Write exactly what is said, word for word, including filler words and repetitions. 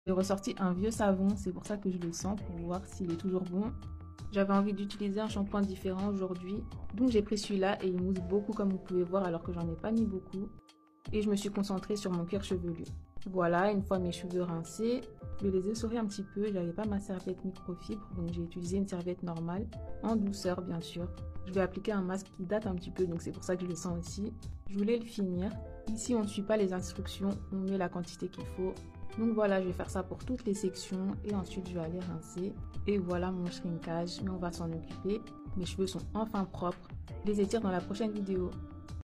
J'ai ressorti un vieux savon, c'est pour ça que je le sens, pour voir s'il est toujours bon. J'avais envie d'utiliser un shampoing différent aujourd'hui, donc j'ai pris celui-là et il mousse beaucoup comme vous pouvez voir alors que j'en ai pas mis beaucoup. Et je me suis concentrée sur mon cuir chevelu. Voilà, une fois mes cheveux rincés, je les ai essorer un petit peu, j'avais pas ma serviette microfibre, donc j'ai utilisé une serviette normale, en douceur bien sûr. Je vais appliquer un masque qui date un petit peu, donc c'est pour ça que je le sens aussi. Je voulais le finir. Ici on ne suit pas les instructions, on met la quantité qu'il faut. Donc voilà, je vais faire ça pour toutes les sections et ensuite je vais aller rincer. Et voilà mon shrinkage, mais on va s'en occuper. Mes cheveux sont enfin propres. Je les étire dans la prochaine vidéo.